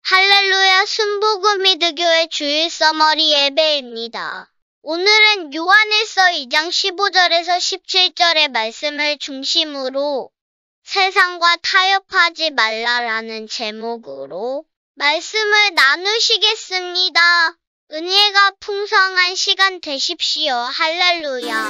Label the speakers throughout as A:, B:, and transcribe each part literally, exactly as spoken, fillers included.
A: 할렐루야. 순복음미드교회 주일 서머리 예배입니다. 오늘은 요한일서 이 장 십오 절에서 십칠 절의 말씀을 중심으로 세상과 타협하지 말라라는 제목으로 말씀을 나누시겠습니다. 은혜가 풍성한 시간 되십시오. 할렐루야.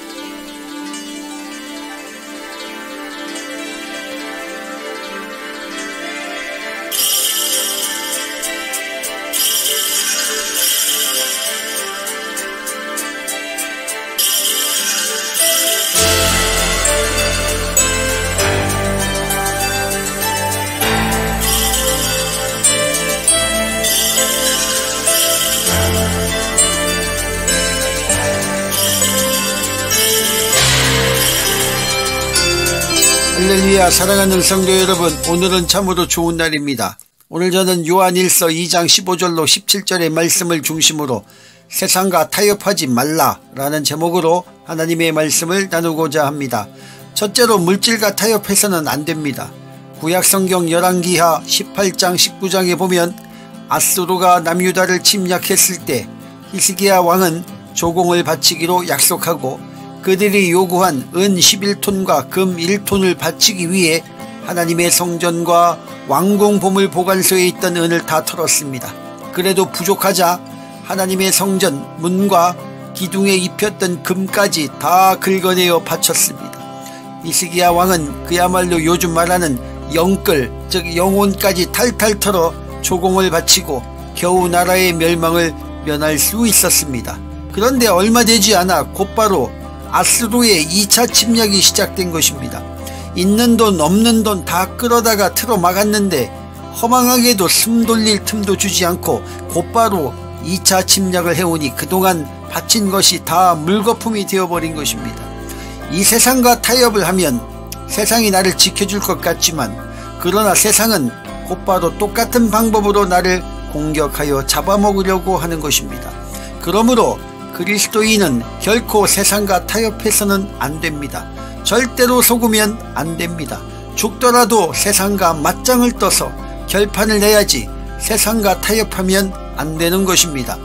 B: 할렐루야. 사랑하는 성도 여러분, 오늘은 참으로 좋은 날입니다. 오늘 저는 요한일서 이 장 십오 절로 십칠 절의 말씀을 중심으로 세상과 타협하지 말라 라는 제목으로 하나님의 말씀을 나누고자 합니다. 첫째로 물질과 타협해서는 안됩니다. 구약성경 열왕기하 십팔 장 십구 장에 보면 아수르가 남유다를 침략했을 때 히스기야 왕은 조공을 바치기로 약속하고 그들이 요구한 은 십일 톤과 금 일 톤을 바치기 위해 하나님의 성전과 왕궁 보물 보관소에 있던 은을 다 털었습니다. 그래도 부족하자 하나님의 성전 문과 기둥에 입혔던 금까지 다 긁어내어 바쳤습니다. 히스기야 왕은 그야말로 요즘 말하는 영끌, 즉 영혼까지 탈탈 털어 조공을 바치고 겨우 나라의 멸망을 면할 수 있었습니다. 그런데 얼마 되지 않아 곧바로 아수르의 이 차 침략이 시작된 것입니다. 있는 돈 없는 돈 다 끌어다가 틀어 막았는데 허망하게도 숨 돌릴 틈도 주지 않고 곧바로 이 차 침략을 해오니 그동안 바친 것이 다 물거품이 되어버린 것입니다. 이 세상과 타협을 하면 세상이 나를 지켜줄 것 같지만 그러나 세상은 곧바로 똑같은 방법으로 나를 공격하여 잡아먹으려고 하는 것입니다. 그러므로 그리스도인은 결코 세상과 타협해서는 안됩니다. 절대로 속으면 안됩니다. 죽더라도 세상과 맞짱을 떠서 결판을 내야지 세상과 타협하면 안되는 것입니다.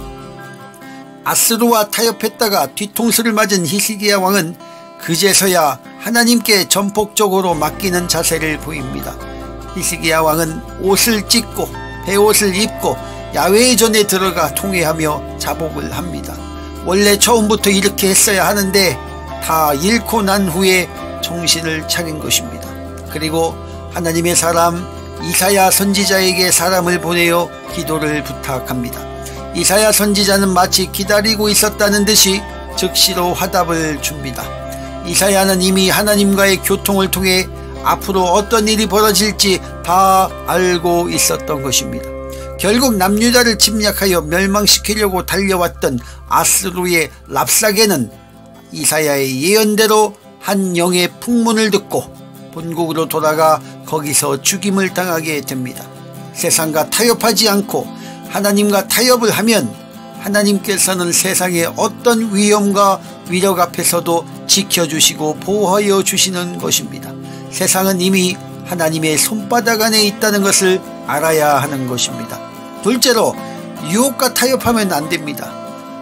B: 아수르와 타협했다가 뒤통수를 맞은 히스기야 왕은 그제서야 하나님께 전폭적으로 맡기는 자세를 보입니다. 히스기야 왕은 옷을 찢고 베옷을 입고 야훼의 전에 들어가 통회하며 자복을 합니다. 원래 처음부터 이렇게 했어야 하는데 다 잃고 난 후에 정신을 차린 것입니다. 그리고 하나님의 사람 이사야 선지자에게 사람을 보내어 기도를 부탁합니다. 이사야 선지자는 마치 기다리고 있었다는 듯이 즉시로 화답을 줍니다. 이사야는 이미 하나님과의 교통을 통해 앞으로 어떤 일이 벌어질지 다 알고 있었던 것입니다. 결국 남유다를 침략하여 멸망시키려고 달려왔던 아수르의 랍사게는 이사야의 예언대로 한 영의 풍문을 듣고 본국으로 돌아가 거기서 죽임을 당하게 됩니다. 세상과 타협하지 않고 하나님과 타협을 하면 하나님께서는 세상의 어떤 위험과 위력 앞에서도 지켜주시고 보호하여 주시는 것입니다. 세상은 이미 하나님의 손바닥 안에 있다는 것을 알아야 하는 것입니다. 둘째로 유혹과 타협하면 안됩니다.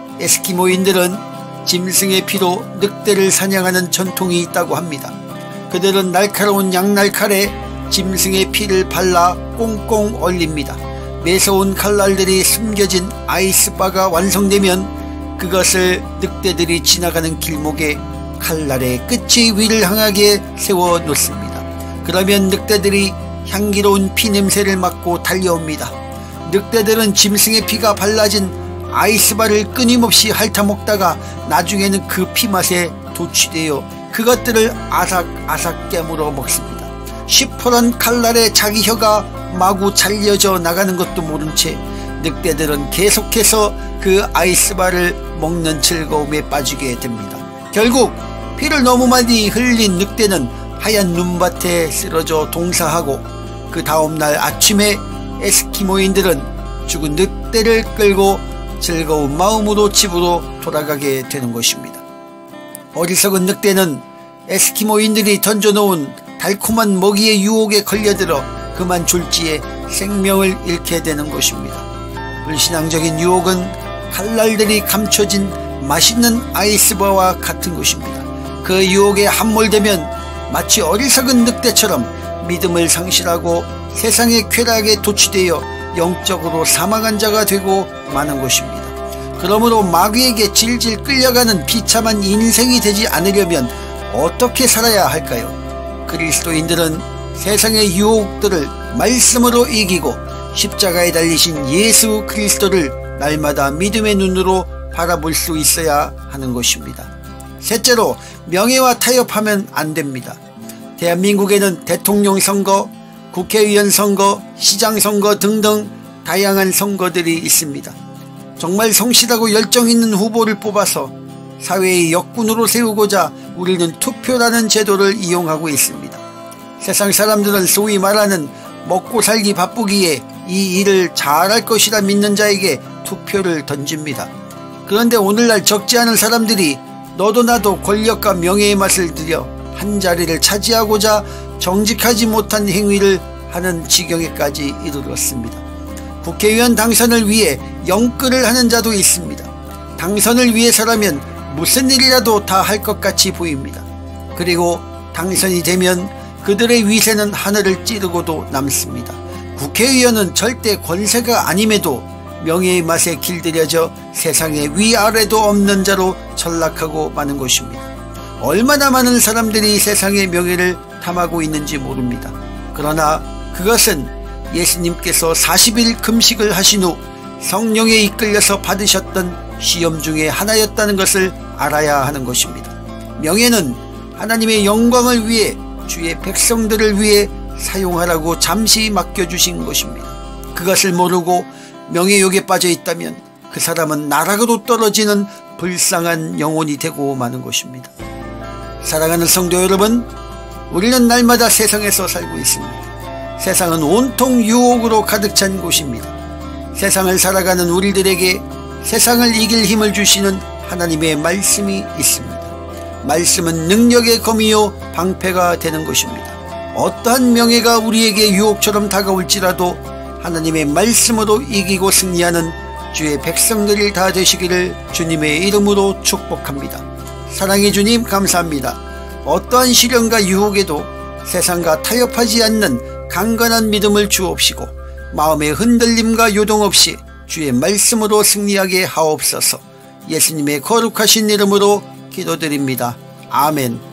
B: 에스키모인들은 짐승의 피로 늑대를 사냥하는 전통이 있다고 합니다. 그들은 날카로운 양날칼에 짐승의 피를 발라 꽁꽁 얼립니다. 매서운 칼날들이 숨겨진 아이스바가 완성되면 그것을 늑대들이 지나가는 길목에 칼날의 끝이 위를 향하게 세워 놓습니다. 그러면 늑대들이 향기로운 피 냄새를 맡고 달려옵니다. 늑대들은 짐승의 피가 발라진 아이스바를 끊임없이 핥아먹다가 나중에는 그 피맛에 도취되어 그것들을 아삭아삭 깨물어 먹습니다. 시퍼런 칼날에 자기 혀가 마구 잘려져 나가는 것도 모른 채 늑대들은 계속해서 그 아이스바를 먹는 즐거움에 빠지게 됩니다. 결국 피를 너무 많이 흘린 늑대는 하얀 눈밭에 쓰러져 동사하고 그 다음날 아침에 에스키모인들은 죽은 늑대를 끌고 즐거운 마음으로 집으로 돌아가게 되는 것입니다. 어리석은 늑대는 에스키모인들이 던져놓은 달콤한 먹이의 유혹에 걸려들어 그만 졸지에 생명을 잃게 되는 것입니다. 불신앙적인 유혹은 칼날들이 감춰진 맛있는 아이스바와 같은 것입니다. 그 유혹에 함몰되면 마치 어리석은 늑대처럼 믿음을 상실하고 세상의 쾌락에 도취되어 영적으로 사망한 자가 되고 마는 것입니다. 그러므로 마귀에게 질질 끌려가는 비참한 인생이 되지 않으려면 어떻게 살아야 할까요? 그리스도인들은 세상의 유혹들을 말씀으로 이기고 십자가에 달리신 예수 그리스도를 날마다 믿음의 눈으로 바라볼 수 있어야 하는 것입니다. 셋째로, 명예와 타협하면 안 됩니다. 대한민국에는 대통령 선거, 국회의원 선거, 시장 선거 등등 다양한 선거들이 있습니다. 정말 성실하고 열정 있는 후보를 뽑아서 사회의 역군으로 세우고자 우리는 투표라는 제도를 이용하고 있습니다. 세상 사람들은 소위 말하는 먹고 살기 바쁘기에 이 일을 잘할 것이라 믿는 자에게 투표를 던집니다. 그런데 오늘날 적지 않은 사람들이 너도 나도 권력과 명예의 맛을 들여 한 자리를 차지하고자 정직하지 못한 행위를 하는 지경에까지 이르렀습니다. 국회의원 당선을 위해 영끌을 하는 자도 있습니다. 당선을 위해서라면 무슨 일이라도 다 할 것 같이 보입니다. 그리고 당선이 되면 그들의 위세는 하늘을 찌르고도 남습니다. 국회의원은 절대 권세가 아님에도 명예의 맛에 길들여져 세상에 위아래도 없는 자로 전락하고 마는 것입니다. 얼마나 많은 사람들이 세상의 명예를 탐하고 있는지 모릅니다. 그러나 그것은 예수님께서 사십 일 금식을 하신 후 성령에 이끌려서 받으셨던 시험 중에 하나였다는 것을 알아야 하는 것입니다. 명예는 하나님의 영광을 위해 주의 백성들을 위해 사용하라고 잠시 맡겨주신 것입니다. 그것을 모르고 명예욕에 빠져 있다면 그 사람은 나락으로 떨어지는 불쌍한 영혼이 되고 마는 것입니다. 사랑하는 성도 여러분, 우리는 날마다 세상에서 살고 있습니다. 세상은 온통 유혹으로 가득 찬 곳입니다. 세상을 살아가는 우리들에게 세상을 이길 힘을 주시는 하나님의 말씀이 있습니다. 말씀은 능력의 검이요 방패가 되는 것입니다. 어떠한 명예가 우리에게 유혹처럼 다가올지라도 하나님의 말씀으로 이기고 승리하는 주의 백성들이 다 되시기를 주님의 이름으로 축복합니다. 사랑의 주님, 감사합니다. 어떠한 시련과 유혹에도 세상과 타협하지 않는 강건한 믿음을 주옵시고 마음의 흔들림과 요동 없이 주의 말씀으로 승리하게 하옵소서. 예수님의 거룩하신 이름으로 기도드립니다. 아멘.